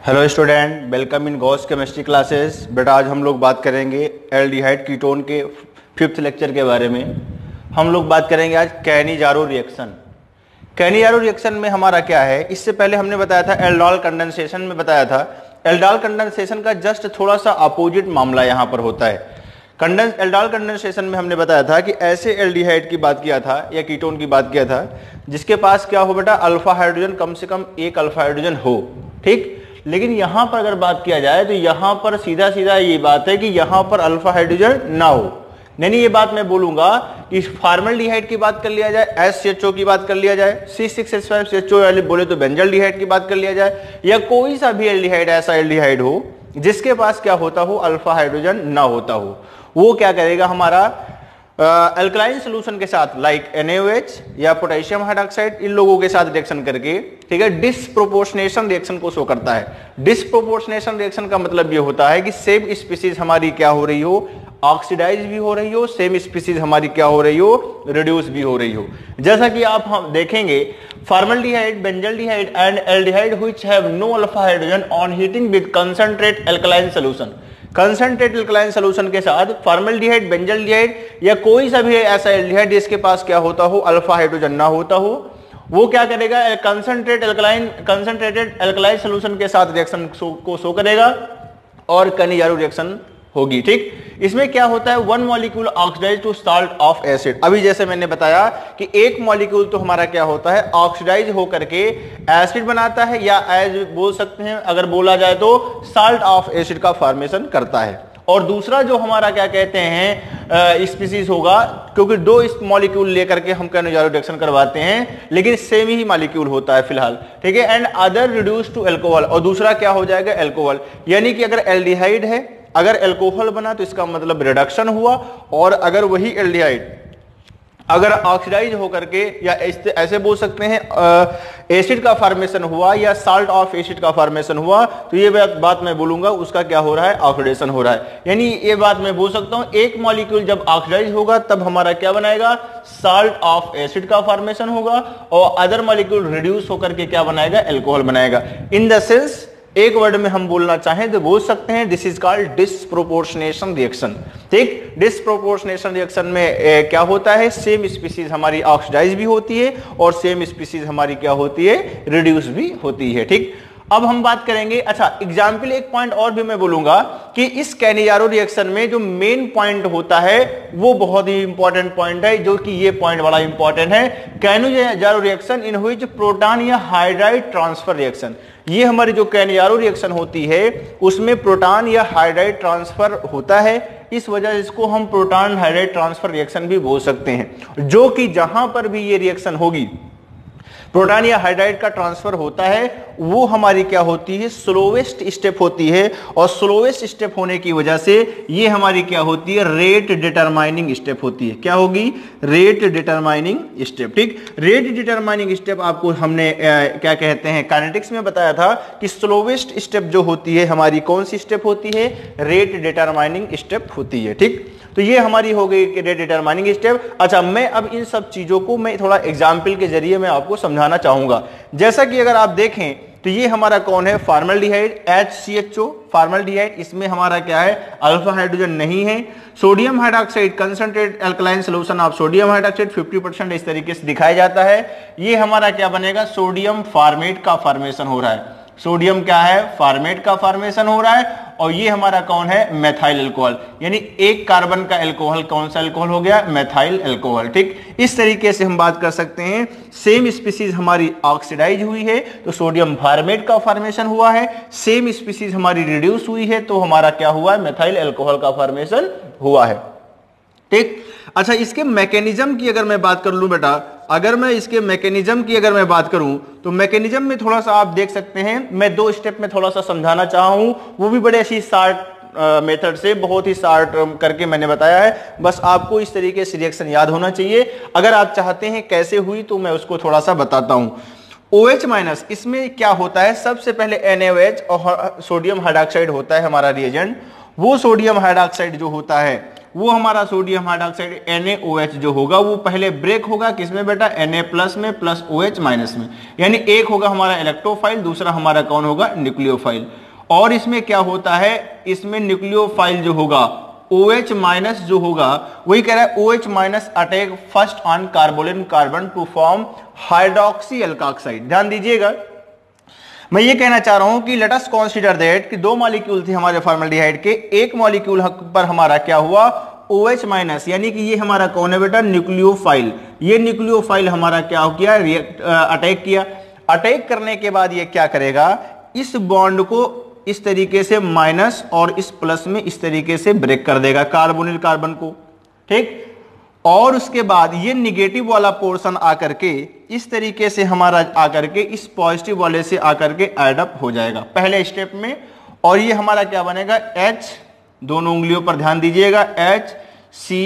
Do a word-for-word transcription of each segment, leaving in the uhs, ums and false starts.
Hello student, welcome in गॉस chemistry classes. बेटा आज हम लोग बात करेंगे एल्डिहाइड कीटोन के फिफ्थ लेक्चर के बारे में। हम लोग बात करेंगे आज कैनिजारो रिएक्शन। कैनिजारो रिएक्शन में हमारा क्या है, इससे पहले हमने बताया था एल्डोल कंडेंसेशन में बताया था। एल्डोल कंडेंसेशन का जस्ट थोड़ा सा अपोजिट मामला यहाँ पर होता है। कंडेंस एल्डोल कंडेंसेशन में हमने बताया था कि ऐसे एल्डिहाइड की बात किया था या कीटोन की बात किया था जिसके पास क्या हो बेटा, अल्फा हाइड्रोजन, कम से कम एक अल्फा हाइड्रोजन हो। ठीक, लेकिन यहां पर अगर बात किया जाए तो यहां पर सीधा सीधा ये बात है कि यहां पर अल्फा हाइड्रोजन ना हो। नहीं, ये बात मैं बोलूंगा कि फॉर्मल्डिहाइड की बात कर लिया जाए, एस सी एच ओ की बात कर लिया जाए, C six H five C H O वाले बोले तो बेंजल्डिहाइड की बात कर लिया जाए, या कोई सा भी एल्डिहाइड ऐसा एल्डिहाइड हो जिसके पास क्या होता हो, अल्फा हाइड्रोजन ना होता हो, वो क्या करेगा, हमारा अल्कलाइन सोल्यूशन के साथ like N A O H या पोटेशियम हाइड्रोक्साइड, इन लोगों के साथ रिएक्शन करके, ठीक है, डिसप्रोपोर्शनेशन रिएक्शन को शो करता है। डिसप्रोपोर्शनेशन रिएक्शन का मतलब ये होता है कि सेम स्पीसीज हमारी क्या हो रही हो, ऑक्सीडाइज भी हो रही हो, सेम स्पीसीज हमारी क्या हो रही हो, रिड्यूस भी हो रही हो। जैसा कि आप हम देखेंगे, formaldehyde, benzaldehyde and aldehyde which have no alpha hydrogen on heating with concentrate alkaline solution, concentrate alkaline solution के साथ फॉर्मल्डिहाइड, बेंजल्डिहाइड या कोई सा भी ऐसा एल्डिहाइड जिसके पास क्या होता हो, अल्फा हाइड्रोजन ना होता हो, वो क्या करेगा, concentrate alkaline concentrated alkaline solution के साथ रिएक्शन को शो करेगा और कैनिजारो रिएक्शन होगी। ठीक, इसमें क्या होता है, one molecule oxidize to salt of acid. अभी जैसे मैंने बताया कि एक मॉलिक्यूल तो हमारा क्या होता है, ऑक्सीडाइज होकर के एसिड बनाता है, या एज बोल सकते हैं, अगर बोला जाए तो साल्ट ऑफ एसिड का फॉर्मेशन करता है। और दूसरा जो हमारा क्या कहते हैं स्पीसीज होगा, क्योंकि दो इस मॉलिक्यूल लेकर के हम कैनिजारो रिएक्शन करवाते हैं, लेकिन सेम ही मॉलिक्यूल होता है फिलहाल, ठीक है, and other reduce to alcohol, और दूसरा क्या हो जाएगा, अल्कोहल। यानी कि अगर एल्डिहाइड है, अगर अल्कोहल बना तो इसका मतलब रिडक्शन हुआ, और अगर वही एल्डिहाइड अगर ऑक्सीडाइज होकर के, या ऐसे बोल सकते हैं एसिड का फॉर्मेशन हुआ या साल्ट ऑफ एसिड का फॉर्मेशन हुआ, तो ये बात मैं बोलूंगा उसका क्या हो रहा है, ऑक्सीडेशन हो रहा है। यानी ये बात मैं बोल सकता हूं, एक मॉलिक्यूल जब ऑक्सीडाइज होगा तब हमारा क्या बनाएगा, साल्ट ऑफ एसिड का फॉर्मेशन होगा, और अदर मॉलिक्यूल रिड्यूस होकर के क्या बनाएगा, अल्कोहल बनाएगा। इन द सेंस एक वर्ड में हम बोलना चाहें तो बोल सकते हैं this is called disproportionation reaction. ठीक, डिसप्रोपोर्शनेशन रिएक्शन में ए, क्या होता है, सेम स्पीसीज हमारी ऑक्सीडाइज भी होती है और सेम स्पीसीज हमारी क्या होती है, रिड्यूस भी होती है। ठीक, अब हम बात करेंगे, अच्छा एग्जाम्पल एक पॉइंट और भी मैं बोलूंगा कि इस कैनिजारो रिएक्शन में जो मेन पॉइंट होता है वो बहुत ही इंपॉर्टेंट पॉइंट है, जो कि ये पॉइंट बड़ा इंपॉर्टेंट है। Cannizzaro reaction in which proton या हाइड्राइड ट्रांसफर रिएक्शन, ये हमारी जो कैनिजारो रिएक्शन होती है उसमें प्रोटॉन या हाइड्राइड ट्रांसफर होता है, इस वजह से इसको हम प्रोटॉन हाइड्राइड ट्रांसफर रिएक्शन भी बोल सकते हैं। जो कि जहां पर भी ये रिएक्शन होगी, प्रोटॉन या हाइड्राइड का ट्रांसफर होता है, वो हमारी क्या होती है, स्लोवेस्ट स्टेप होती है, और स्लोवेस्ट स्टेप होने की वजह से ये हमारी क्या होती है, रेट डिटरमाइनिंग स्टेप होती है। क्या होगी, रेट डिटरमाइनिंग स्टेप। ठीक, रेट डिटरमाइनिंग स्टेप आपको हमने आ, क्या कहते हैं, काइनेटिक्स में बताया था कि स्लोवेस्ट स्टेप जो होती है हमारी कौन सी स्टेप होती है, रेट डिटरमाइनिंग स्टेप होती है। ठीक, तो ये हमारी हो गई रेट डिटरमाइनिंग स्टेप। अच्छा, मैं अब इन सब चीजों को मैं थोड़ा एग्जाम्पल के जरिए मैं आपको समझाना चाहूंगा। जैसा कि अगर आप देखें तो ये हमारा कौन है, formaldehyde, H C H O, formaldehyde, इसमें हमारा क्या है, अल्फा हाइड्रोजन नहीं है। Sodium hydroxide, concentrate alkaline solution of sodium hydroxide fifty percent इस तरीके से दिखाया जाता है। ये हमारा क्या बनेगा, सोडियम फॉर्मेट का फॉर्मेशन हो रहा है, सोडियम क्या है, फॉर्मेट का फॉर्मेशन हो रहा है, और ये हमारा कौन है, मेथाइल अल्कोहल, यानी एक कार्बन का अल्कोहल कौन सा अल्कोहल हो गया, मेथाइल अल्कोहल। ठीक, इस तरीके से हम बात कर सकते हैं। सेम स्पीसीज हमारी ऑक्सीडाइज हुई है तो सोडियम फॉर्मेट का फॉर्मेशन हुआ है, सेम स्पीसीज हमारी रिड्यूस हुई है तो हमारा क्या हुआ है, मेथाइल अल्कोहल का फॉर्मेशन हुआ है। ठीक, अच्छा इसके मैकेनिज्म की अगर मैं बात कर लूं बेटा, अगर मैं इसके मैकेनिज्म की अगर मैं बात करूं तो मैकेनिज्म में थोड़ा सा आप देख सकते हैं, मैं दो स्टेप में थोड़ा सा समझाना चाहा हूं, वो भी बड़े ऐसी शार्ट मेथड से, बहुत ही शार्ट करके मैंने बताया है। बस आपको इस तरीके से रिएक्शन याद होना चाहिए। अगर आप चाहते हैं कैसे हुई तो मैं उसको थोड़ा सा बताता हूं। OH माइनस, इसमेन क्या होता है, सबसे पहले एन ए ओ एच और सोडियम हाइड्रोक्साइड होता है हमारा रिएजेंट। वो सोडियम हाइड्रोक्साइड जो होता है वो हमारा sodium hydroxide N A O H जो होगा वो पहले ब्रेक होगा किसमें बेटा, Na प्लस में प्लस OH माइनस में, यानी एक होगा हमारा इलेक्ट्रोफाइल, दूसरा हमारा कौन होगा, न्यूक्लियोफाइल। और इसमें क्या होता है, इसमें न्यूक्लियोफाइल जो होगा OH माइनस जो होगा वही कह रहा है OH minus attack first on carbonyl carbon to form hydroxy alkoxide. ध्यान दीजिएगा, मैं ये कहना चाह रहा हूं कि लेट अस कंसीडर दैट कि दो मॉलिक्यूल थे हमारे फॉर्मल्डिहाइड के, एक मॉलिक्यूल पर हमारा क्या हुआ OH माइनस, यानी कि ये हमारा कौन है बेटा, न्यूक्लियोफाइल। ये न्यूक्लियोफाइल हमारा क्या हो किया, रिएक्ट अटैक किया। अटैक करने के बाद ये क्या करेगा, इस बॉन्ड को इस तरीके से माइनस और इस प्लस में इस तरीके से ब्रेक कर देगा कार्बोनिल कार्बन को, ठीक। और उसके बाद ये निगेटिव वाला पोर्शन आकर के इस तरीके से हमारा आकर के इस पॉजिटिव वाले से आकर के ऐड अप हो जाएगा पहले स्टेप में। और ये हमारा क्या बनेगा, H, दोनों उंगलियों पर ध्यान दीजिएगा, H C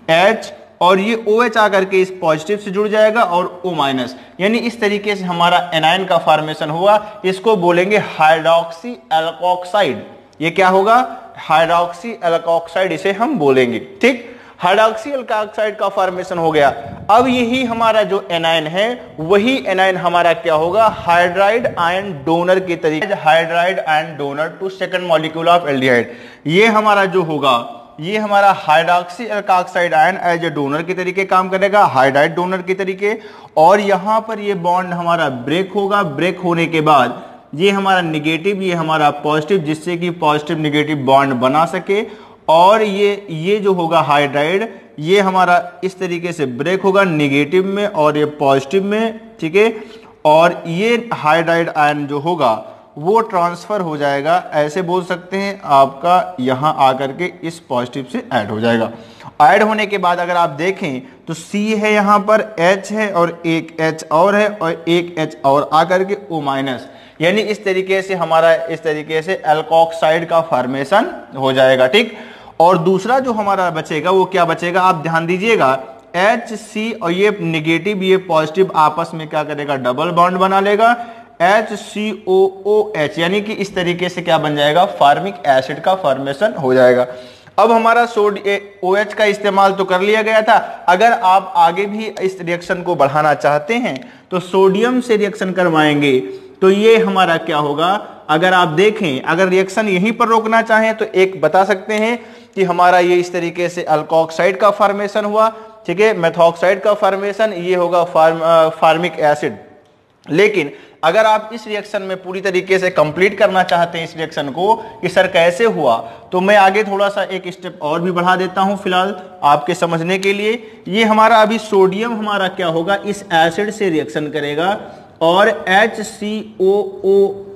H, और ये OH आकर के इस पॉजिटिव से जुड़ जाएगा और O माइनस, यानी इस तरीके से हमारा एनायन का फॉर्मेशन हुआ। इसको बोलेंगे हाइड्रोक्सी एल्कोक्साइड। ये क्या होगा, हाइड्रोक्सी एल्कोक्साइड इसे हम बोलेंगे, ठीक। हाइड्रोक्सी एल्कोक्साइड का फॉर्मेशन हो गया। अब यही हमारा जो एनायन है वही एनायन हमारा क्या होगा, हाइड्राइड आयन डोनर के तरीके, hydride ion donor to second molecule of aldehyde. ये हमारा जो होगा, ये हमारा hydroxy alkoxide ion as a donor के तरीके काम करेगा, हाइड्राइड डोनर के तरीके। और यहां पर ये बॉन्ड हमारा ब्रेक होगा। ब्रेक होने के बाद ये हमारा निगेटिव, ये हमारा पॉजिटिव, जिससे कि पॉजिटिव निगेटिव बॉन्ड बना सके। और ये ये जो होगा हाइड्राइड, ये हमारा इस तरीके से ब्रेक होगा निगेटिव में और ये पॉजिटिव में, ठीक है। और ये हाइड्राइड आयन जो होगा वो ट्रांसफर हो जाएगा, ऐसे बोल सकते हैं, आपका यहां आकर के इस पॉजिटिव से ऐड हो जाएगा। ऐड होने के बाद अगर आप देखें तो C है, यहां पर H है और एक H और है और एक H और आकर के O माइनस, यानी इस तरीके से हमारा इस तरीके से एल्कोक्साइड का फॉर्मेशन हो जाएगा, ठीक। और दूसरा जो हमारा बचेगा वो क्या बचेगा, आप ध्यान दीजिएगा, H C और ये निगेटिव ये पॉजिटिव आपस में क्या करेगा, डबल बॉन्ड बना लेगा, H C O O H, यानी कि इस तरीके से क्या बन जाएगा, फार्मिक एसिड का फॉर्मेशन हो जाएगा। अब हमारा सोडियम OH का इस्तेमाल तो कर लिया गया था। अगर आप आगे भी इस रिएक्शन को बढ़ाना चाहते हैं तो सोडियम से रिएक्शन करवाएंगे तो ये हमारा क्या होगा, अगर आप देखें, अगर रिएक्शन यहीं पर रोकना चाहें तो एक बता सकते हैं कि हमारा ये इस तरीके से अल्कोक्साइड का फॉर्मेशन हुआ, ठीक है, मेथॉक्साइड का फॉर्मेशन, ये होगा फार्म फार्मिक एसिड। लेकिन अगर आप इस रिएक्शन में पूरी तरीके से कंप्लीट करना चाहते हैं इस रिएक्शन को कि सर कैसे हुआ, तो मैं आगे थोड़ा सा एक स्टेप और भी बढ़ा देता हूं फिलहाल आपके समझने के लिए। ये हमारा अभी सोडियम हमारा क्या होगा, इस एसिड से रिएक्शन करेगा और H C O O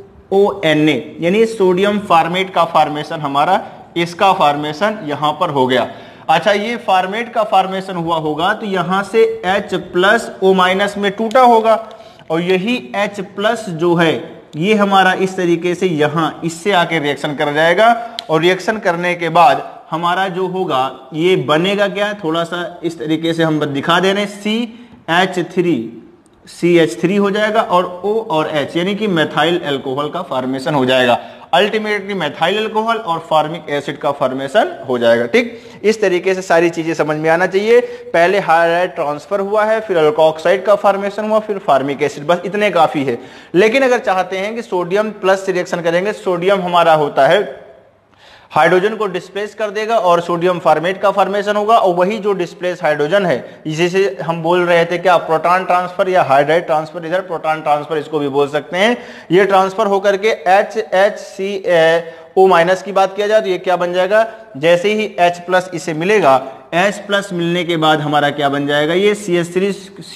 O N A, यानी सोडियम फॉर्मेट का फॉर्मेशन हमारा, इसका फॉर्मेशन यहां पर हो गया। अच्छा, ये फॉर्मेट का फॉर्मेशन हुआ होगा तो यहां से H प्लस O माइनस में टूटा होगा और यही H प्लस जो है ये हमारा इस तरीके से यहां इससे आके रिएक्शन कर जाएगा। और रिएक्शन करने के बाद हमारा जो होगा ये बनेगा क्या, थोड़ा सा इस तरीके से हम दिखा दे रहे हैं, C H three C H three हो जाएगा और O और H, यानी कि मेथाइल अल्कोहल का फॉर्मेशन हो जाएगा। अल्टीमेटली मेथाइल अल्कोहल और फॉर्मिक एसिड का फॉर्मेशन हो जाएगा, ठीक। इस तरीके से सारी चीजें समझ में आना चाहिए। पहले हाइड्राइड ट्रांसफर हुआ है, फिर अल्कोक्साइड का फॉर्मेशन हुआ, फिर फॉर्मिक एसिड, बस इतने काफी है। लेकिन अगर चाहते हैं कि सोडियम प्लस से रिएक्शन करेंगे, सोडियम हमारा होता है हाइड्रोजन को डिस्प्लेस कर देगा और सोडियम फॉर्मेट का फॉर्मेशन होगा। और वही जो डिस्प्लेस हाइड्रोजन है, जिसे हम बोल रहे थे क्या, प्रोटॉन ट्रांसफर या हाइड्राइड ट्रांसफर, इधर प्रोटॉन ट्रांसफर इसको भी बोल सकते हैं। ये ट्रांसफर होकर के H H C O minus की बात किया जाए तो ये क्या बन जाएगा, जैसे ही H प्लस इसे मिलेगा, H प्लस मिलने के बाद हमारा क्या बन जाएगा, ये C H three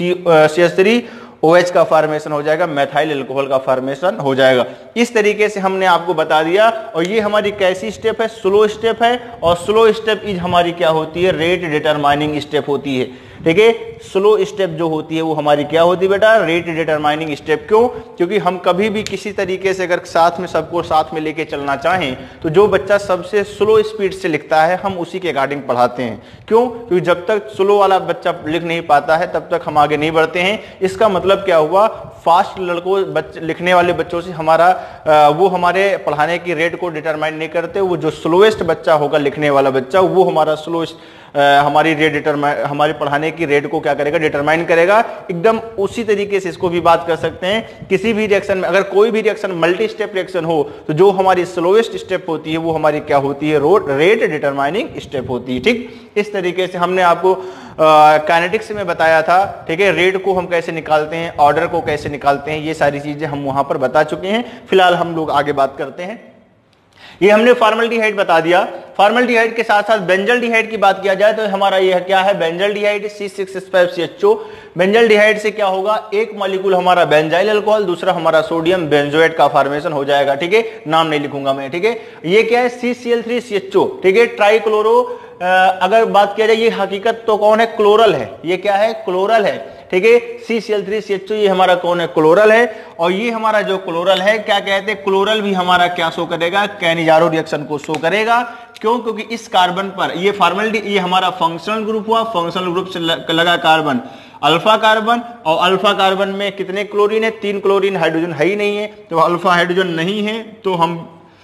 C H three O H का फॉर्मेशन हो जाएगा, मेथाइल अल्कोहल का फॉर्मेशन हो जाएगा। इस तरीके से हमने आपको बता दिया। और ये हमारी कैसी स्टेप है, स्लो स्टेप है। और स्लो स्टेप इज हमारी क्या होती है, रेट डिटरमाइनिंग स्टेप होती है, ठीक है। स्लो स्टेप जो होती है वो हमारी क्या होती है बेटा, रेट डिटरमाइनिंग स्टेप। क्यों? क्योंकि हम कभी भी किसी तरीके से अगर साथ में सबको साथ में लेके चलना चाहें तो जो बच्चा सबसे स्लो स्पीड से लिखता है हम उसी के अकॉर्डिंग पढ़ाते हैं। क्यों? क्योंकि जब तक स्लो वाला बच्चा लिख नहीं पाता है तब तक हम आगे नहीं बढ़ते हैं। इसका मतलब क्या हुआ, फास्ट लड़कों बच्चे लिखने वाले बच्चों से हमारा आ, वो हमारे पढ़ाने की रेट को डिटरमाइन नहीं करते। वो जो स्लोएस्ट बच्चा होगा लिखने वाला बच्चा वो हमारा स्लोएस्ट हमारी रेट डिटरमाइन हमारी पढ़ाने की रेट को क्या करेगा, डिटरमाइन करेगा। एकदम उसी तरीके से इसको भी बात कर सकते हैं। किसी भी रिएक्शन में अगर कोई भी रिएक्शन मल्टी स्टेप रिएक्शन हो तो जो हमारी स्लोएस्ट स्टेप होती है वो हमारी क्या होती है, रेट डिटरमाइनिंग स्टेप होती है। ठीक, इस तरीके से हमने आपको काइनेटिक्स में बताया था। ठीक है, रेट को हम कैसे निकालते हैं, ऑर्डर को कैसे निकालते हैं, ये सारी चीजें हम वहां पर बता चुके हैं। फिलहाल हम लोग आगे बात करते हैं। ये हमने फॉर्मल्डिहाइड बता दिया। फॉर्मल्डिहाइड के साथ साथ बेंजल्डिहाइड की बात किया जाए तो हमारा यह क्या है, benzaldehyde C six H five C H O. Benzaldehyde से क्या होगा, एक मॉलिक्यूल हमारा बेंजाइल अल्कोहल, दूसरा हमारा सोडियम बेंजोएट का फॉर्मेशन हो जाएगा। ठीक है, नाम नहीं लिखूंगा मैं। ठीक है, ये क्या है, C C L three C H O. ठीक है, ट्राइक्लोरो अगर बात किया जाए ये हकीकत तो कौन है, क्लोरल है। ये क्या है, क्लोरल है। ठीक है, C C L three C H O ये हमारा कौन है, क्लोरल है। और ये हमारा जो क्लोरल है क्या कहते हैं, क्लोरल भी हमारा क्या शो करेगा, कैनिजारो रिएक्शन को शो करेगा। क्यों? क्योंकि इस कार्बन पर ये फॉर्मल्डी ये हमारा फंक्शनल ग्रुप हुआ, फंक्शनल ग्रुप से लगा कार्बन अल्फा कार्बन, और अल्फा कार्बन में कितने क्लोरीन है, तीन क्लोरीन, हाइड्रोजन है ही नहीं है। तो अल्फा हाइड्रोजन नहीं है तो हम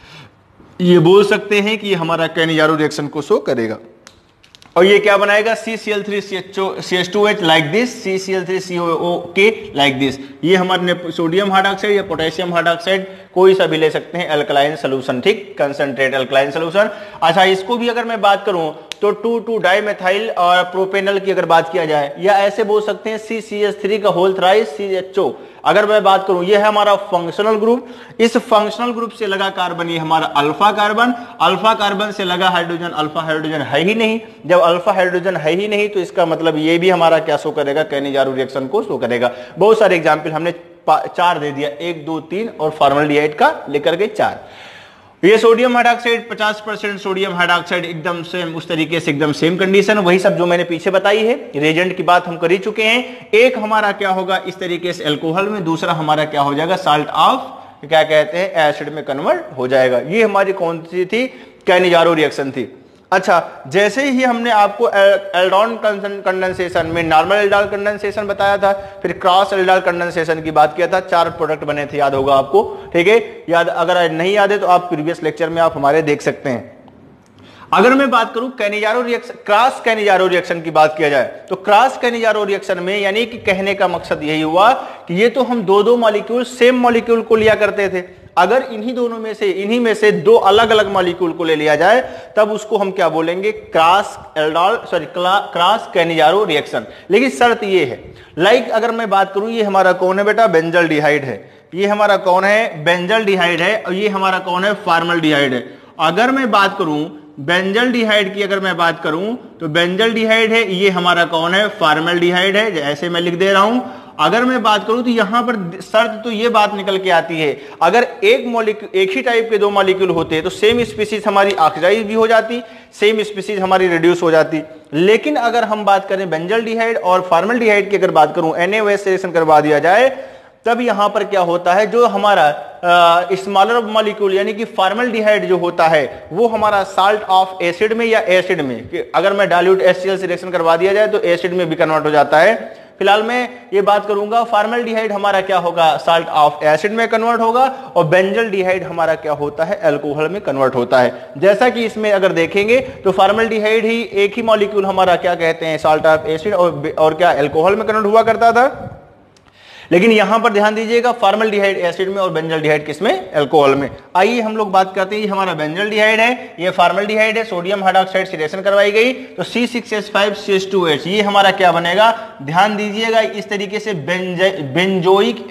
ये बोल सकते हैं कि ये हमारा कैनिजारो रिएक्शन को शो करेगा। और ये क्या बनाएगा, C C L three C H O C H two H like this, C C L three C O O के लाइक दिस। ये हमारे सोडियम हाइड्रोक्साइड या पोटेशियम हाइड्रोक्साइड कोई सा भी ले सकते हैं, अल्कलाइन सोल्यूशन। ठीक, कंसंट्रेट अल्कलाइन सोल्यूशन। अच्छा, इसको भी अगर मैं बात करूं तो टू टू डाइमेथाइल और प्रोपेनल की अगर बात किया जाए, या ऐसे बोल सकते हैं सी सी एच थ्री का whole thrice C H O. अगर मैं बात करूं ये है हमारा फंक्शनल ग्रुप, इस फंक्शनल ग्रुप से लगा कार्बन ये हमारा अल्फा कार्बन, अल्फा कार्बन से लगा हाइड्रोजन, अल्फा हाइड्रोजन है ही नहीं। जब अल्फा हाइड्रोजन है ही नहीं तो इसका मतलब ये भी हमारा क्या शो करेगा, कैनिजारो रिएक्शन को शो करेगा। बहुत सारे एग्जाम्पल हमने चार दे दिया, एक दो तीन और फॉर्मल्डिहाइड का लेकर के चार। ये सोडियम हाइड्रोक्साइड पचास परसेंट सोडियम हाइड्रोक्साइड एकदम सेम उस तरीके से एकदम सेम कंडीशन, वही सब जो मैंने पीछे बताई है। रेजेंट की बात हम कर ही चुके हैं। एक हमारा क्या होगा इस तरीके से अल्कोहल में, दूसरा हमारा क्या हो जाएगा, साल्ट ऑफ क्या कहते हैं, एसिड में कन्वर्ट हो जाएगा। ये हमारी कौन सी थी, कैनिजारो रिएक्शन थी। अच्छा, जैसे ही हमने आपको एल्डोन कंडेंसेशन में नॉर्मल एल्डाल कंडेंसेशन बताया था, फिर क्रॉस एल्डाल कंडेंसेशन की बात किया था, चार प्रोडक्ट बने थे, याद होगा आपको। ठीक है, याद अगर नहीं याद है तो आप प्रीवियस लेक्चर में आप हमारे देख सकते हैं। अगर मैं बात करूं Cannizzaro reaction, cross Cannizzaro reaction की बात किया जाए तो क्रॉस कैनिजारो रिएक्शन में यानी कि कहने का मकसद यही हुआ कि ये तो हम दो दो मॉलिक्यूल सेम मॉलिक्यूल को लिया करते थे, अगर इन्हीं दोनों में से इन्हीं में से दो अलग अलग मॉलिक्यूल को ले लिया जाए तब उसको हम क्या बोलेंगे, cross aldol sorry cross Cannizzaro reaction. लेकिन शर्त ये है, लाइक अगर मैं बात करूं ये हमारा कौन है बेटा, बेंजल्डिहाइड है। ये हमारा कौन है, बेंजल्डिहाइड है। और ये हमारा कौन है, फॉर्मल्डिहाइड है। अगर मैं बात करूं बेंजल्डिहाइड की, अगर मैं बात करूं तो बेंजल्डिहाइड है, ये हमारा कौन है, फॉर्मल्डिहाइड है, ऐसे मैं लिख दे रहा हूं। अगर मैं बात करूं तो यहां पर शर्त तो ये बात निकल के आती है, अगर एक मॉलिक्यूल एक ही टाइप के दो मॉलिक्यूल होते तो सेम स्पीसीज हमारी ऑक्सीडाइज भी हो जाती, सेम स्पीसीज हमारी रिड्यूस हो जाती। लेकिन अगर हम बात करें बेंजल्डिहाइड और फॉर्मल्डिहाइड की अगर बात करूं, N A O H reaction करवा दिया जाए तब यहां पर क्या होता है, जो हमारा स्मॉलर मॉलिक्यूल यानी कि फॉर्मल्डिहाइड जो होता है वो हमारा साल्ट ऑफ एसिड में या एसिड में, कि अगर मैं डाइल्यूट एचसीएल से रिएक्शन करवा दिया जाए तो एसिड में भी कन्वर्ट हो जाता है। फिलहाल मैं ये बात करूंगा फॉर्मल्डिहाइड हमारा क्या होगा, साल्ट ऑफ एसिड में कन्वर्ट होगा, और बेंजल्डिहाइड हमारा क्या होता है, अल्कोहल में कन्वर्ट होता है। जैसा कि इसमें अगर देखेंगे तो फॉर्मल्डिहाइड ही एक ही मॉलिक्यूल हमारा क्या कहते हैं, साल्ट ऑफ एसिड और, और क्या अल्कोहल में कन्वर्ट हुआ करता था। लेकिन यहां पर ध्यान दीजिएगा, फॉर्मल्डिहाइड एसिड में और बेंजल्डिहाइड किसमें, अल्कोहल में। आइए हम लोग बात करते हैं, ये हमारा बेंजल्डिहाइड है, ये फॉर्मल्डिहाइड है, सोडियम हाइड्रोक्साइड से रिएक्शन करवाई गई तो C six H five C H two H, ये हमारा क्या बनेगा, ध्यान दीजिएगा इस तरीके से बेंजोइक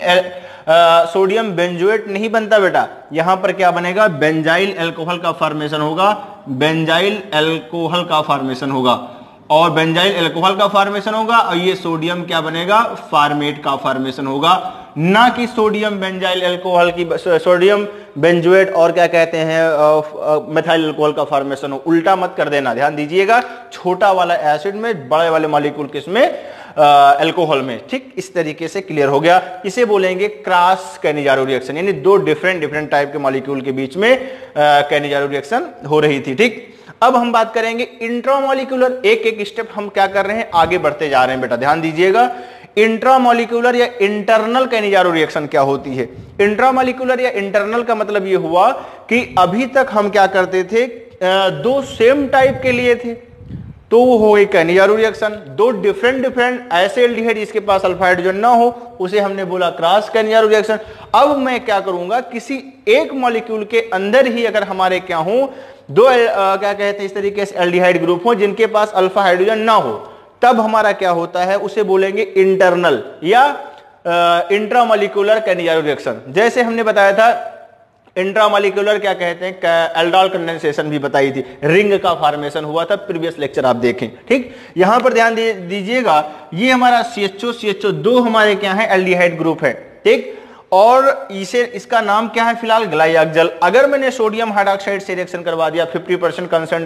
सोडियम बेंजोएट नहीं बनता बेटा, यहां पर क्या बनेगा, बेंजाइल अल्कोहल का फॉर्मेशन होगा, बेंजाइल अल्कोहल का फॉर्मेशन होगा और बेंजाइल अल्कोहल का फॉर्मेशन होगा, और ये सोडियम क्या बनेगा, फॉर्मेट का फॉर्मेशन होगा। ना कि सोडियम बेंजाइल अल्कोहल की, सोडियम बेंजोएट और क्या कहते हैं मेथाइल अल्कोहल का फॉर्मेशन हो। उल्टा मत कर देना, ध्यान दीजिएगा, छोटा वाला एसिड में, बड़े वाले मॉलिक्यूल किसमें, अल्कोहल में। ठीक, इस तरीके से क्लियर हो गया। इसे बोलेंगे क्रॉस कैनिजारो रिएक्शन, यानी दो डिफरेंट डिफरेंट टाइप के मॉलिक्यूल के बीच में कैनिजारो रिएक्शन हो रही थी। ठीक, अब हम बात करेंगे इंट्रामॉलिक्यूलर। एक एक स्टेप हम क्या कर रहे हैं, आगे बढ़ते जा रहे हैं बेटा, ध्यान दीजिएगा। इंट्रामॉलिक्यूलर या इंटरनल कैनिजारो रिएक्शन क्या होती है? इंट्रामॉलिक्यूलर या इंटरनल का मतलब यह हुआ कि अभी तक हम क्या करते थे, दो सेम टाइप के लिए थे तो वो हो गई कैनिजारो रिएक्शन। दो डिफरेंट डिफरेंट ऐसे एल्डिहाइड जिसके पास अल्फा हाइड्रोजन ना हो, उसे हमने बोला क्रॉस कैनिजारो रिएक्शन। अब मैं क्या करूंगा, किसी एक मॉलिक्यूल के अंदर ही अगर हमारे क्या हो, दो आ, क्या कहते हैं इस तरीके से एल्डिहाइड ग्रुप हो जिनके पास अल्फा हाइड्रोजन ना हो, तब हमारा क्या होता है, उसे बोलेंगे इंटरनल या इंट्रामॉलिक्यूलर कैनिजारो रिएक्शन। जैसे हमने बताया था इंट्रामॉलिक्यूलर क्या कहते हैं, एल्डोल कंडेंसेशन भी बताई थी, रिंग का फॉर्मेशन हुआ था, प्रीवियस लेक्चर आप देखें। ठीक, यहां पर ध्यान दीजिएगा, ये हमारा C H O C H ओ दो हमारे क्या है, एल्डिहाइड ग्रुप है। ठीक, और इसे इसका नाम क्या है फिलहाल, ग्लाइऑक्सल। अगर मैंने सोडियम हाइड्रोक्साइड से रिएक्शन करवा दिया, fifty percent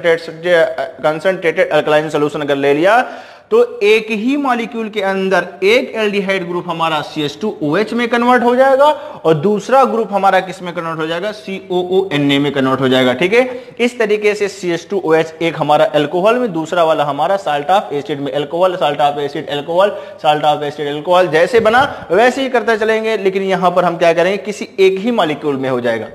concentrated alkaline solution अगर ले लिया, तो एक ही मॉलिक्यूल के अंदर एक एल्डिहाइड ग्रुप हमारा C H two O H में कन्वर्ट हो जाएगा और दूसरा ग्रुप हमारा किस में कन्वर्ट हो जाएगा, सी ओ ओ एन ए में कन्वर्ट हो जाएगा। ठीक है, इस तरीके से C H two O H एक हमारा अल्कोहल में, दूसरा वाला हमारा साल्ट ऑफ एसिड में, alcohol salt of acid alcohol salt of acid alcohol, जैसे बना वैसे ही करते चलेंगे, लेकिन यहां पर हम क्या करेंगे, किसी एक ही मॉलिक्यूल में हो जाएगा।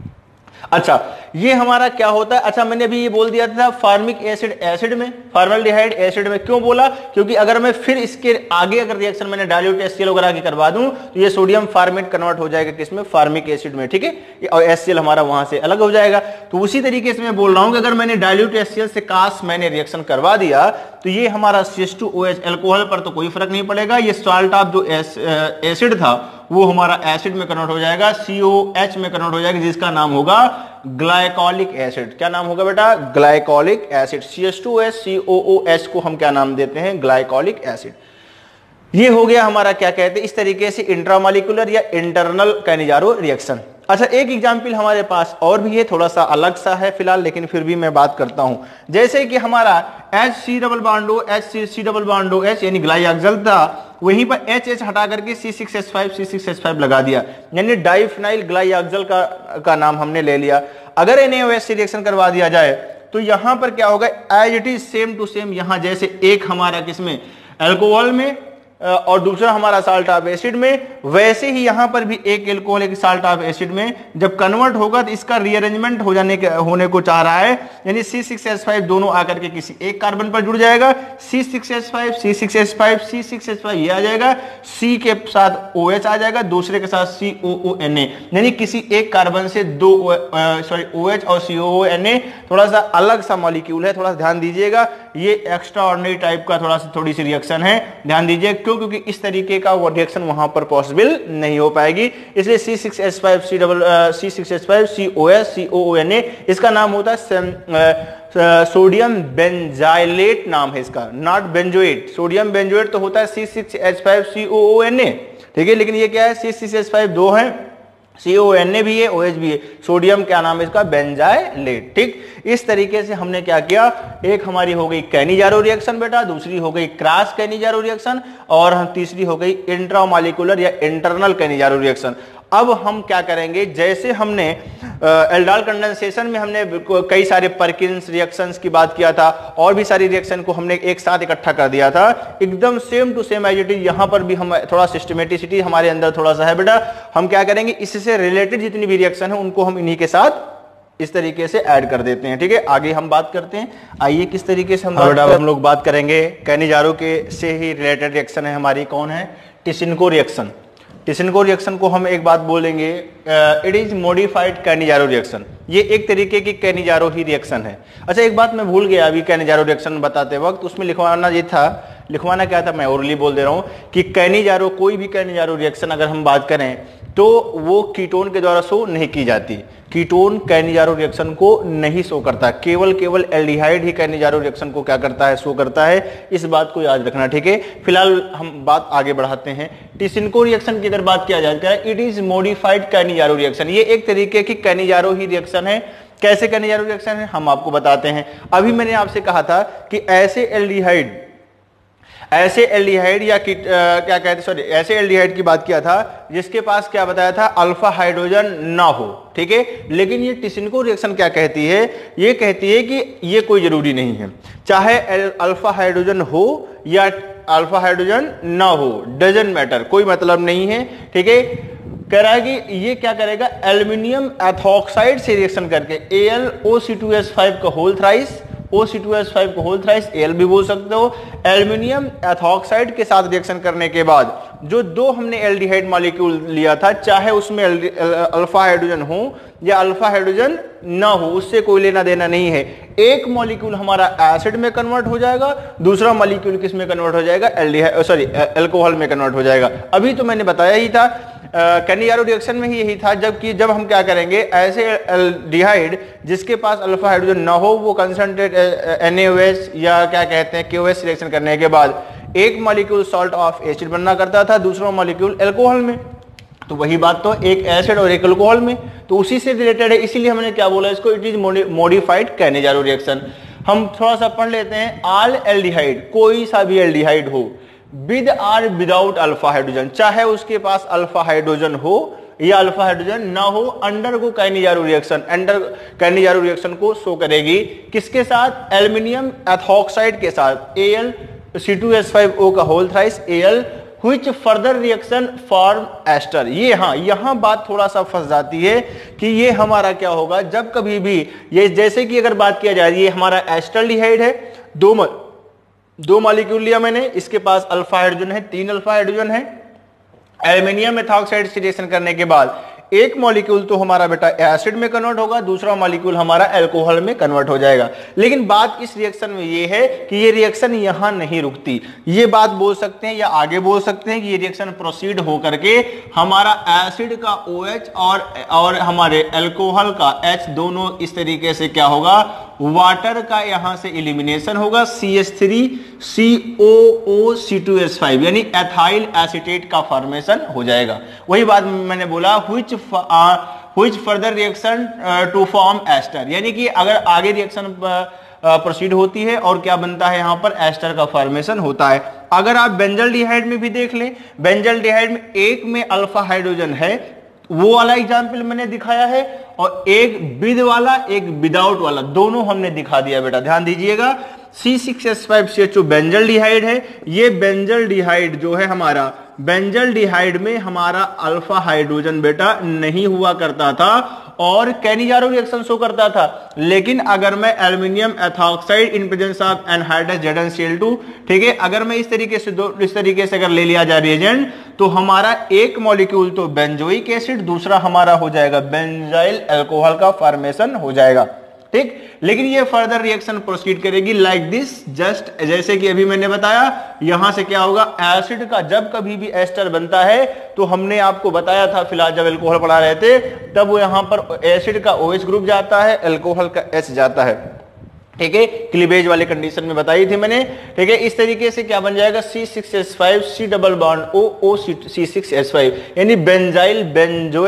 अच्छा, ये हमारा क्या होता है, अच्छा मैंने अभी ये बोल दिया था फार्मिक एसिड एसिड में, फॉर्मल्डिहाइड एसिड में। क्यों बोला, क्योंकि अगर मैं फिर इसके आगे अगर रिएक्शन मैंने डाइल्यूट एच सी एल वगैरह की करवा दूं तो ये सोडियम फार्मेट कन्वर्ट हो जाएगा किसमें, फार्मिक एसिड में। ठीक है, और एच सी एल हमारा वहां से अलग हो जाएगा। तो उसी तरीके से मैं बोल रहा हूं कि अगर मैंने डाइल्यूट एच सी एल से कास मैंने रिएक्शन करवा दिया तो ये हमारा C H two O H alcohol पर तो कोई फर्क नहीं पड़ेगा, ये सॉल्ट ऑफ जो एसिड था वो हमारा एसिड में कन्वर्ट हो जाएगा, सी ओ एच में कन्वर्ट हो जाएगा, जिसका नाम होगा ग्लाइकोलिक एसिड। क्या नाम होगा बेटा, glycolic acid. C H two O H C O O H को हम क्या नाम देते हैं, ग्लाइकोलिक एसिड। ये हो गया हमारा क्या कहते हैं, इस तरीके से इंट्रामॉलिक्यूलर या इंटरनल कैनिजारो रिएक्शन। अच्छा, एक एग्जाम्पल हमारे पास और भी है, थोड़ा सा अलग सा है फिलहाल, लेकिन फिर भी मैं बात करता हूं। जैसे कि हमारा H C double bond O H C C double bond O H यानी ग्लाइऑक्सल था, वहीं पर एच एच हटा करके C six H five C six H five लगा दिया, यानी डाइफिनाइल ग्लाइऑक्सल का का नाम हमने ले लिया। अगर एन ए ओ एच से रिएक्शन करवा दिया जाए तो यहां पर क्या होगा, as it is same to same, यहां जैसे एक हमारा किसमें, अल्कोहल में और दूसरा हमारा साल्ट ऑफ एसिड में, वैसे ही यहां पर भी एक अल्कोहल एक साल्ट ऑफ एसिड में जब कन्वर्ट होगा तो इसका रीअरेंजमेंट हो जाने के होने को चाह रहा है, यानी सी सिक्स एच फाइव दोनों आकर के किसी एक कार्बन पर जुड़ जाएगा, C six H five C six H five C six H five ये आ जाएगा, C के साथ O H आ जाएगा, दूसरे के साथ सी ओ ओ एन ए, यानी किसी एक कार्बन से दो सॉरी O H और सी ओ ओ एन ए, थोड़ा सा अलग सा मॉलिक्यूल है, थोड़ा सा ध्यान दीजिएगा। ये एक्स्ट्रा ऑर्डिनरी टाइप का थोड़ा सा थोड़ी सी रिएक्शन है, ध्यान दीजिए, क्यों, क्योंकि इस तरीके का वो रिएक्शन वहां पर पॉसिबल नहीं हो पाएगी, इसलिए C six H five C double C six H five C O H C O O N A, इसका नाम होता है सोडियम बेंजाइलेट, नाम है इसका, नॉट बेंजोएट। सोडियम बेंजोएट तो होता है C six H five C O O N A, ठीक है, लेकिन ये क्या है, सी सिक्स एच फाइव दो है, सी ओ एन ए भी है, ओ एच भी है, सोडियम क्या नाम है इसका, बेंजाइलेट। ठीक, इस तरीके से हमने क्या किया, एक हमारी हो गई कैनिजारो रिएक्शन बेटा, दूसरी हो गई क्रॉस कैनिजारो रिएक्शन, और हम तीसरी हो गई इंट्रामॉलिक्यूलर या इंटरनल कैनिजारो रिएक्शन। अब हम क्या करेंगे, जैसे हमने एल्डोल कंडेंसेशन में हमने कई सारे परकिंस रिएक्शंस की बात किया था, और भी सारी रिएक्शन को हमने एक साथ इकट्ठा कर दिया था, एकदम same to same as it is. यहां पर भी हम थोड़ा सिस्टमेटिसिटी हमारे अंदर थोड़ा सा है बेटा, हम क्या करेंगे, इससे रिलेटेड जितनी भी रिएक्शन है उनको हम इन्हीं के साथ इस तरीके से ऐड कर देते हैं। ठीक है, आगे हम बात करते हैं, आइए किस तरीके से हम बात कर... हम लोग बात करेंगे कैनिजारो के से ही रिलेटेड रिएक्शन है हमारी, कौन है, टिसिनको रिएक्शन। टिसिनको रिएक्शन को हम एक बात बोलेंगे, it is modified Cannizzaro reaction, ये एक तरीके की कैनिजारो ही रिएक्शन है। अच्छा, एक बात मैं भूल गया अभी कैनिजारो रिएक्शन बताते वक्त, उसमें लिखवाना ये था, लिखवाना क्या था, मैं ओरली बोल दे रहा हूं कि कैनिजारो, कोई भी कैनिजारो रिएक्शन अगर हम बात करें तो वो कीटोन के द्वारा शो नहीं की जाती। कीटोन कैनिजारो रिएक्शन को नहीं शो करता, केवल केवल एल्डिहाइड ही कैनिजारो रिएक्शन को क्या करता है, शो करता है। इस बात को याद रखना, ठीक है। फिलहाल हम बात आगे बढ़ाते हैं। टिसिनको रिएक्शन की अगर बात किया जाए, it is modified Cannizzaro reaction. ये एक तरीके की कैनिजारो ही रिएक्शन है। कैसे कैनिजारो रिएक्शन है हम आपको बताते हैं। अभी मैंने आपसे कहा था कि ऐसे एल्डिहाइड ऐसे एल्डिहाइड या कि, आ, क्या कहते सॉरी ऐसे एल्डिहाइड की बात किया था जिसके पास क्या बताया था, अल्फा हाइड्रोजन ना हो, ठीक है। लेकिन ये टिसिनको रिएक्शन क्या कहती है, ये कहती है कि ये कोई जरूरी नहीं है, चाहे अल्फा हाइड्रोजन हो या अल्फा हाइड्रोजन ना हो, डजंट मैटर, कोई मतलब नहीं है, ठीक है। कह रहा है कि ये क्या करेगा, एल्युमिनियम एथॉक्साइड से रिएक्शन करके A L O C two S five का whole thrice, O C two S five को होल थ्राइस, एल भी बोल सकते हो, एल्युमिनियम एथॉक्साइड के साथ रिएक्शन करने के बाद जो दो हमने एल्डिहाइड मॉलिक्यूल लिया था, चाहे उसमें अल्फा हाइड्रोजन हो या अल्फा हाइड्रोजन ना हो, उससे कोई लेना देना नहीं है। एक मॉलिक्यूल हमारा एसिड में कन्वर्ट हो जाएगा, दूसरा मॉलिक्यूल किस में कन्वर्ट हो जाएगा, एल्डिहाइड सॉरी अल्कोहल में कन्वर्ट हो जाएगा। अभी तो मैंने बताया ही था, कैनिजारो रिएक्शन में ही यही था, जबकि जब हम क्या करेंगे, ऐसे एल्डिहाइड जिसके पास अल्फा हाइड्रोजन ना हो, वो concentrate N A O H या क्या कहते हैं के ओ एच रिएक्शन करने के बाद एक मॉलिक्यूल सॉल्ट ऑफ एसिड बनना करता था, दूसरा मॉलिक्यूल अल्कोहल में। तो वही बात तो एक एसिड और एक अल्कोहल में, तो उसी से रिलेटेड है, इसीलिए हमने क्या बोला इसको, it is modified Cannizzaro reaction. हम थोड़ा सा पढ़ लेते हैं। ऑल एल्डिहाइड, कोई सा भी एल्डिहाइड हो, with or without alpha hydrogen, चाहे उसके पास अल्फा हाइड्रोजन हो या अल्फा हाइड्रोजन ना हो, undergo Cannizzaro reaction, under Cannizzaro reaction को शो करेगी किसके साथ, एल्युमिनियम एथॉक्साइड के साथ, A L C two S five O का whole thrice, A L which further reaction form ester. ये हाँ, यहां बात थोड़ा सा फंस जाती है कि ये हमारा क्या होगा, जब कभी भी ये, जैसे कि अगर बात किया जाए, ये हमारा एस्टल्डिहाइड है, दो म, दो मॉलिक्यूल लिया मैंने, इसके पास अल्फा हाइड्रोजन है, तीन अल्फा हाइड्रोजन है, एल्युमिनियम एथॉक्साइड से रिएक्शन करने के बाद एक मॉलिक्यूल तो हमारा बेटा एसिड में कन्वर्ट होगा, दूसरा मॉलिक्यूल हमारा अल्कोहल में कन्वर्ट हो जाएगा। लेकिन बात इस रिएक्शन में ये है कि ये रिएक्शन यहां नहीं रुकती, ये बात बोल सकते हैं या आगे बोल सकते हैं कि ये रिएक्शन प्रोसीड हो करके हमारा एसिड का OH और और हमारे अल्कोहल का H दोनों इस तरीके से क्या होगा, वाटर का यहां से एलिमिनेशन होगा, C H three C O O C two S five यानी एथाइल एसीटेट का फॉर्मेशन हो जाएगा। वही बात मैंने बोला, which which further reaction to form ester, यानी कि अगर आगे रिएक्शन प्रोसीड होती है और क्या बनता है, यहां पर एस्टर का फॉर्मेशन होता है। अगर आप बेंजल्डिहाइड में भी देख लें, बेंजल्डिहाइड में एक में अल्फा हाइड्रोजन है, वो वाला एग्जाम्पल मैंने दिखाया है, और एक विद वाला एक विदाउट वाला, दोनों हमने दिखा दिया बेटा, ध्यान दीजिएगा। C six S five C H O benzaldehyde है, ये बेंजल्डिहाइड जो है हमारा, बेंजल्डिहाइड में हमारा अल्फा हाइड्रोजन बेटा नहीं हुआ करता था और कैनिजारो रिएक्शन शो करता था। लेकिन अगर मैं aluminium ethoxide in presence of anhydrous Z N C L two, ठीक है, अगर मैं इस तरीके से दो इस तरीके से अगर ले लिया जाए रिएजेंट, तो हमारा एक मॉलिक्यूल तो बेंजोइक एसिड, दूसरा हमारा हो जाएगा बेंजाइल अल्कोहल का फॉर्मेशन हो जाएगा, ठीक। लेकिन ये फर्दर रिएक्शन प्रोसीड करेगी लाइक दिस, जस्ट जैसे कि अभी मैंने बताया, यहां से क्या होगा, एसिड का जब कभी भी एस्टर बनता है तो हमने आपको बताया था, फिलहाल जब अल्कोहल पढ़ा रहे थे तब वो यहां पर एसिड का OH ग्रुप जाता है, अल्कोहल का H जाता है, ठीक है, क्लीवेज वाले कंडीशन में बताई थी मैंने, ठीक है। इस तरीके से क्या बन जाएगा, C six S five C double bond O O C six S five यानी बेंजाइल बेंजो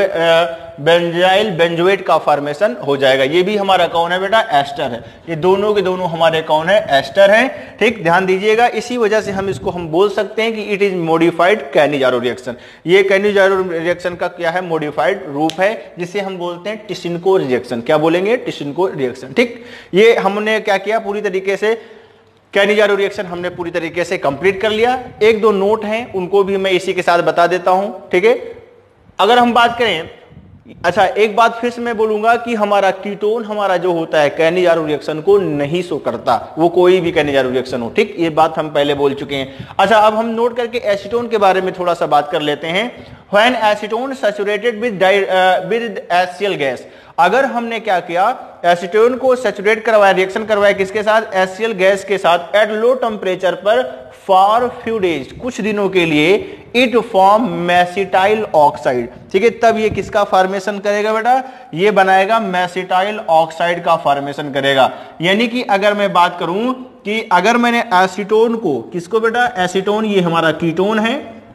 बेंजाइल बेंजोएट का फॉर्मेशन हो जाएगा। ये भी हमारा कौन है बेटा, एस्टर है। ये दोनों के दोनों हमारे कौन है, एस्टर हैं, ठीक, ध्यान दीजिएगा। इसी वजह से हम इसको हम बोल सकते हैं कि it is modified Cannizzaro reaction. ये कैनिजारो रिएक्शन का क्या है, मॉडिफाइड रूप है, जिसे हम बोलते हैं टिसिनको रिएक्शन। क्या बोलेंगे, टिसिनको रिएक्शन, ठीक। ये हमने क्या किया, पूरी तरीके से कैनिजारो रिएक्शन हमने पूरी तरीके से कंप्लीट कर लिया। एक दो नोट हैं, उनको भी मैं इसी के साथ बता देता हूं, ठीक है। अगर हम बात करें, अच्छा एक बात फिर से मैं बोलूंगा कि हमारा कीटोन हमारा जो होता है कैनिजारो रिएक्शन को नहीं शो करता, वो कोई भी कैनिजारो रिएक्शन हो, ठीक, ये बात हम पहले बोल चुके हैं। अच्छा अब हम नोट करके एसीटोन के बारे में थोड़ा सा बात कर लेते हैं। When acetone saturated with with HCl gas, अगर हमने क्या किया, एसीटोन को सैचुरेट करवाया, रिएक्शन करवाया किसके साथ, एचसीएल गैस के साथ, एट लो टेम्परेचर पर फॉर फ्यू डेज, कुछ दिनों के लिए इट फॉर्म मेसिटाइल ऑक्साइड, ठीक है। तब ये किसका फॉर्मेशन करेगा बेटा, ये बनाएगा मेसिटाइल ऑक्साइड का फॉर्मेशन करेगा। यानी कि अगर मैं बात करूं कि अगर मैंने एसीटोन को, किसको बेटा, एसीटोन, ये हमारा कीटोन है,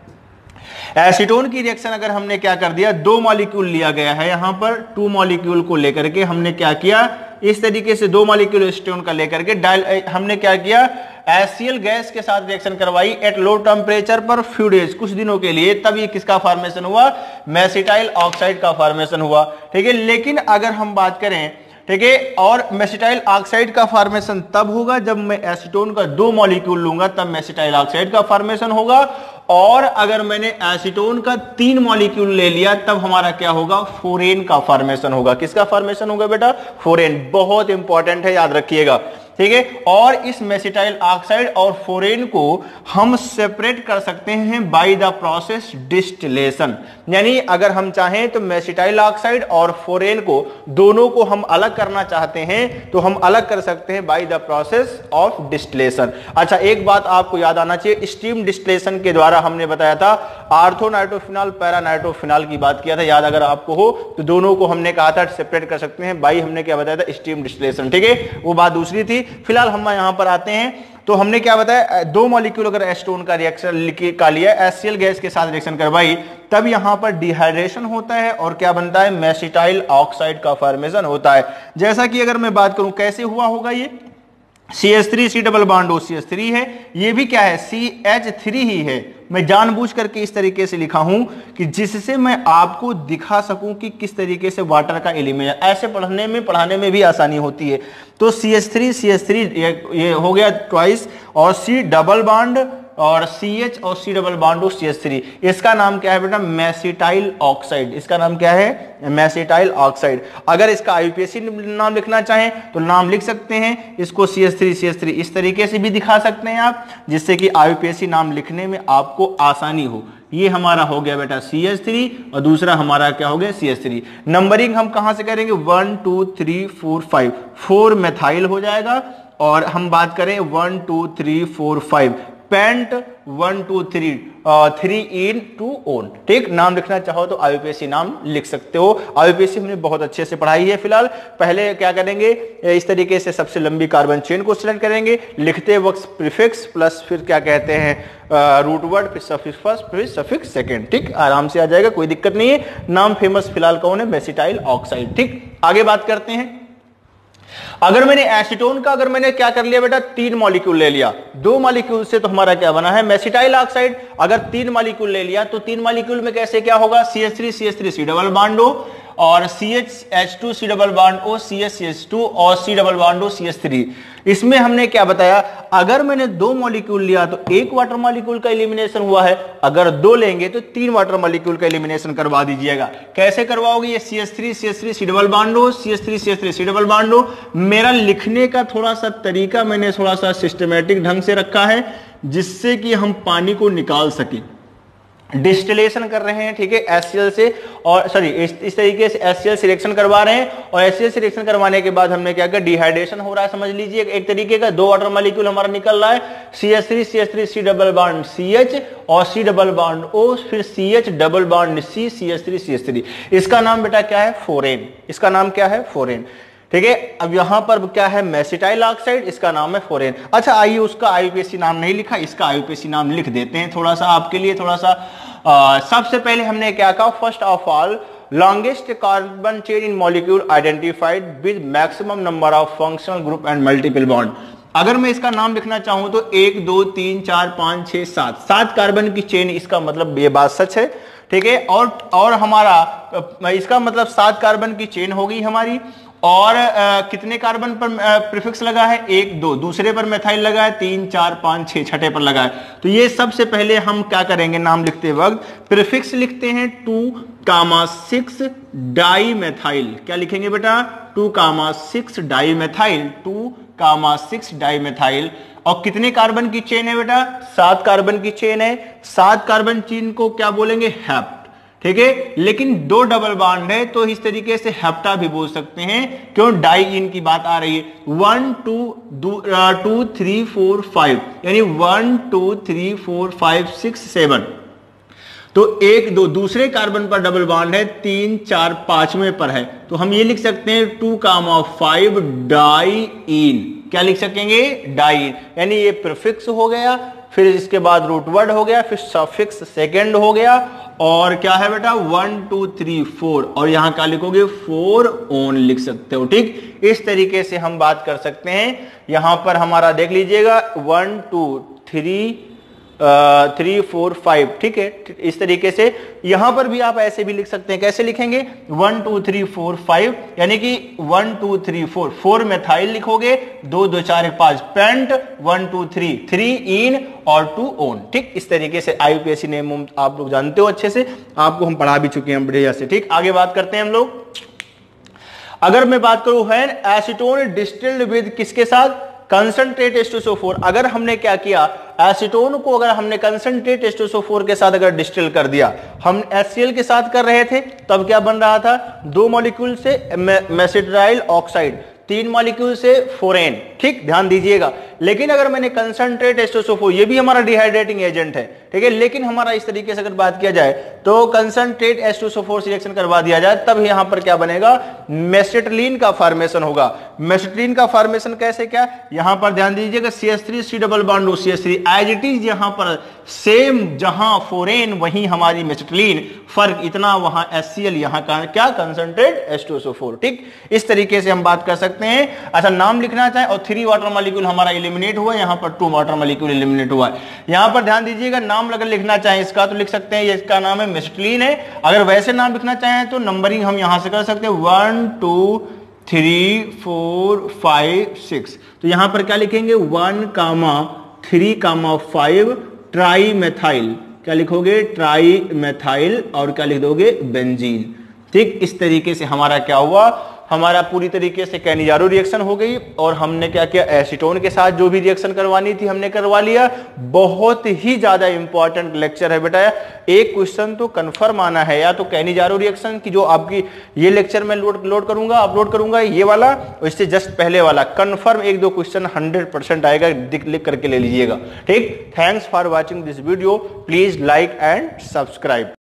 एसीटोन की रिएक्शन अगर हमने क्या कर दिया, दो मॉलिक्यूल लिया गया है यहां पर, टू मॉलिक्यूल को लेकर के हमने क्या किया, इस तरीके से दो मॉलिक्यूल एसीटोन का लेकर के डायल, हमने क्या किया, एचसीएल गैस के साथ रिएक्शन करवाई एट लो टेम्परेचर पर फ्यू डेज, कुछ दिनों के लिए, तब ये किसका फॉर्मेशन हुआ, मेसिटाइल ऑक्साइड का फॉर्मेशन हुआ, ठीक है। लेकिन अगर हम बात करें, ठीक है, और मेसिटाइल ऑक्साइड का फॉर्मेशन तब होगा जब मैं एसीटोन का दो मॉलिक्यूल लूंगा, तब मेसिटाइल ऑक्साइड का फॉर्मेशन होगा। और अगर मैंने एसीटोन का तीन मॉलिक्यूल ले लिया, तब हमारा क्या होगा, फोरेन का फॉर्मेशन होगा। किसका फॉर्मेशन होगा बेटा, फोरेन। बहुत इंपॉर्टेंट है, याद रखिएगा, ठीक है। और इस मेसिटाइल ऑक्साइड और फोरेन को हम सेपरेट कर सकते हैं बाय द प्रोसेस डिस्टिलेशन। यानी अगर हम चाहें तो मेसिटाइल ऑक्साइड और फोरेन को, दोनों को हम अलग करना चाहते हैं तो हम अलग कर सकते हैं by the process of distillation. अच्छा, एक बात आपको याद आना चाहिए, स्टीम डिस्टिलेशन के द्वारा हमने बताया था आर्थो नाइट्रोफिनॉल पैरा नाइट्रोफिनॉल की बात किया था, याद अगर आपको हो तो, दोनों को हमने कहा था सेपरेट कर सकते हैं बाई, हमने क्या बताया था, स्टीम डिस्टिलेशन, ठीक है, वो बात दूसरी थी। फिलहाल हम यहां पर आते हैं, तो हमने क्या बताया, दो मॉलिक्यूल अगर एसीटोन का रिएक्शन का लिया, एचसीएल गैस के साथ रिएक्शन करवाई, तब यहां पर डिहाइड्रेशन होता है और क्या बनता है, मेसिटाइल ऑक्साइड का फॉर्मेशन होता है। जैसा कि अगर मैं बात करूं कैसे हुआ होगा, ये C H three C double bond O C H three है, ये भी क्या है, सी एच थ्री ही है। मैं जानबूझ करके इस तरीके से लिखा हूं कि जिससे मैं आपको दिखा सकूं कि किस तरीके से वाटर का एलिमेंट, ऐसे पढ़ने में पढ़ाने में भी आसानी होती है। तो C H three C H three ये हो गया ट्वाइस, और सी डबल बॉन्ड और सी एच और C double bond O C H three, इसका नाम क्या है बेटा, मेसिटाइल ऑक्साइड। इसका नाम क्या है, मेसिटाइल ऑक्साइड। अगर इसका आईयूपीएसी नाम लिखना चाहें तो नाम लिख सकते हैं, इसको C H three C H three इस तरीके से भी दिखा सकते हैं आप, जिससे कि आईयूपीएसी नाम लिखने में आपको आसानी हो। ये हमारा हो गया बेटा सी एच थ्री और दूसरा हमारा क्या हो गया, सी एच थ्री। नंबरिंग हम कहां से करेंगे, one two three four five, four methyl हो जाएगा। और हम बात करें one two three four five, pent one two three, three ene two one, ठीक। नाम लिखना चाहो तो आईयूपीएसी नाम लिख सकते हो। आईयूपीएसी हमने बहुत अच्छे से पढ़ाई है। फिलहाल पहले क्या करेंगे, इस तरीके से सबसे लंबी कार्बन चेन को सिलेक्ट करेंगे, लिखते वक्त प्रीफिक्स प्लस फिर क्या कहते हैं रूट वर्ड, फिर सफिक्स फर्स्ट, फिर सफिक्स सेकंड, ठीक, आराम से आ जाएगा, कोई दिक्कत नहीं है। नाम फेमस फिलहाल कौन है, मेसिटाइल ऑक्साइड, ठीक। आगे बात करते हैं, अगर मैंने एसीटोन का, अगर मैंने क्या कर लिया बेटा, तीन मॉलिक्यूल ले लिया, दो मॉलिक्यूल से तो हमारा क्या बना है, मेसिटाइल ऑक्साइड। अगर तीन मॉलिक्यूल ले लिया तो तीन मॉलिक्यूल में कैसे क्या होगा, C H three C H three C double bond O, और C H H two C double bond O, C H C H two और C double bond O C H three. इसमें हमने क्या बताया, अगर मैंने दो मॉलिक्यूल लिया तो एक वाटर मॉलिक्यूल का एलिमिनेशन हुआ है, अगर दो लेंगे तो तीन वाटर मॉलिक्यूल का एलिमिनेशन करवा दीजिएगा। कैसे करवाओगे, ये C H three C H three C double bond O, C H three C H three C double bond O. मेरा लिखने का थोड़ा सा तरीका मैंने थोड़ा सा सिस्टमेटिक ढंग से रखा है, जिससे कि हम पानी को निकाल सकें। डिस्टिलेशन कर रहे हैं, ठीक है, एचसीएल से, और सॉरी इस, इस तरीके से एचसीएल से रिएक्शन करवा रहे हैं, और एचसीएल से रिएक्शन करवाने के बाद हमने क्या किया, डिहाइड्रेशन हो रहा है, समझ लीजिए एक तरीके का, दो वाटर मॉलिक्यूल हमारा निकल रहा है, C H three C H three C double bond C H और सी डबल बॉन्ड ओ, फिर C H double bond C, C H three C H three. इसका नाम बेटा क्या है, फोरेन। इसका नाम क्या है, फोरेन, ठीक है। अब यहां पर क्या है, मेसिटाइल ऑक्साइड, इसका नाम है फोरेन। अच्छा, आइए, उसका आईयूपीएसी नाम नहीं लिखा, इसका आईयूपीएसी नाम लिख देते हैं, थोड़ा सा आपके लिए, थोड़ा सा आ, सबसे पहले हमने क्या कहा, first of all longest carbon chain in molecule identified with maximum number of functional group and multiple bond. अगर मैं इसका नाम लिखना चाहूं तो एक दो तीन चार पांच छह सात, सात कार्बन की चेन, इसका मतलब ये बात सच है, ठीक है। और और हमारा इसका मतलब सात कार्बन की चेन होगी हमारी, और आ, कितने कार्बन पर प्रीफिक्स लगा है, एक दो, दूसरे पर मेथाइल लगा है, तीन चार पांच छह, छठे पर लगा है। तो ये सबसे पहले हम क्या करेंगे, नाम लिखते वक्त प्रीफिक्स लिखते हैं two comma six dimethyl. क्या लिखेंगे बेटा, two comma six dimethyl, two comma six dimethyl. और कितने कार्बन की चेन है बेटा, सात कार्बन की चेन है। सात कार्बन चेन को क्या बोलेंगे, हेप्ट, ठीक है। लेकिन दो डबल बॉन्ड है तो इस तरीके से हेप्टा भी बोल सकते हैं, क्यों, डाई इन की बात आ रही है। One two two three four five, यानी one two three four five six seven, तो एक दो दूसरे कार्बन पर डबल बॉन्ड है, तीन चार पांचवें पर है, तो हम ये लिख सकते हैं टू कामा फाइव डाईन। क्या लिख सकेंगे? डाईन। यानी ये प्रीफिक्स हो गया, फिर इसके बाद रूट वर्ड हो गया, फिर सफिक्स सेकेंड हो गया, और क्या है बेटा वन टू थ्री फोर, और यहां क्या लिखोगे? फोर ओन लिख सकते हो। ठीक, इस तरीके से हम बात कर सकते हैं। यहां पर हमारा देख लीजिएगा one two three three four five. ठीक है, इस तरीके से यहां पर भी आप ऐसे भी लिख सकते हैं। कैसे लिखेंगे? One two three four five, यानी कि one two three four, four methyl लिखोगे, दो दो चार एक पांच pent, one two three, three ene और टू ओन। ठीक, इस तरीके से आईयूपीएसी नेम आप लोग जानते हो अच्छे से, आपको हम पढ़ा भी चुके हैं बढ़िया से। ठीक, आगे बात करते हैं हम लोग। अगर मैं बात करूं है एसीटोन डिस्टिल्ड विद किसके साथ? Concentrate H two S O four. अगर हमने क्या किया, एसीटोन को अगर हमने concentrate H two S O four के साथ अगर डिस्टिल कर दिया, हम एच सी एल के साथ कर रहे थे, तब क्या बन रहा था? दो मॉलिक्यूल से मेसिट्राइल ऑक्साइड, तीन मॉलिक्यूल से फोरेन। ठीक, ध्यान दीजिएगा। लेकिन अगर मैंने concentrate H two S O four, ये भी हमारा डिहाइड्रेटिंग एजेंट है, ठीक है, लेकिन हमारा इस तरीके से अगर बात किया जाए तो concentrate H two S O four selection करवा दिया जाए, तब यहां पर क्या बनेगा? मेसिटिलीन का फॉर्मेशन होगा। मेसिटिलीन का फॉर्मेशन कैसे? क्या यहां पर ध्यान दीजिएगा, C H three C double bond C H three as it is, यहां पर सेम, जहां फोरेन वहीं हमारी मेसिटिलीन, फर्क इतना वहां एच सी एल, यहां का क्या? Concentrate H two S O four. ठीक, इस तरीके से हम बात कर सकते हैं। अच्छा, नाम लिखना चाहे, और थ्री वाटर मॉलिक्यूल हमारा एलिमिनेट हुआ, यहां पर टू वाटर मॉलिक्यूल एलिमिनेट हुआ है। यहां पर ध्यान दीजिएगा, नाम अगर लिखना चाहें इसका तो लिख सकते हैं, ये इसका नाम है मेसिटिलीन है। अगर वैसे नाम लिखना चाहें तो नंबरिंग हम यहां से कर सकते हैं, one two three four five six. तो यहां पर क्या लिखेंगे? One comma three comma five trimethyl. क्या लिखोगे? ट्राई मेथाइल, और क्या लिख दोगे? बेंजीन। ठीक, इस तरीके से हमारा क्या हुआ? हमारा पूरी तरीके से कैनिजारो रिएक्शन हो गई, और हमने क्या किया? एसीटोन के साथ जो भी रिएक्शन करवानी थी हमने करवा लिया। बहुत ही ज्यादा इंपॉर्टेंट लेक्चर है बेटा। एक क्वेश्चन तो कंफर्म आना है, या तो कैनिजारो रिएक्शन की जो आपकी ये लेक्चर में लोड लोड करूंगा, अपलोड करूंगा, ये वाला, और इससे जस्ट पहले वाला कंफर्म एक दो क्वेश्चन हंड्रेड परसेंट आएगा, लिख करके ले लीजिएगा। ठीक, thanks for watching this video, please like and subscribe.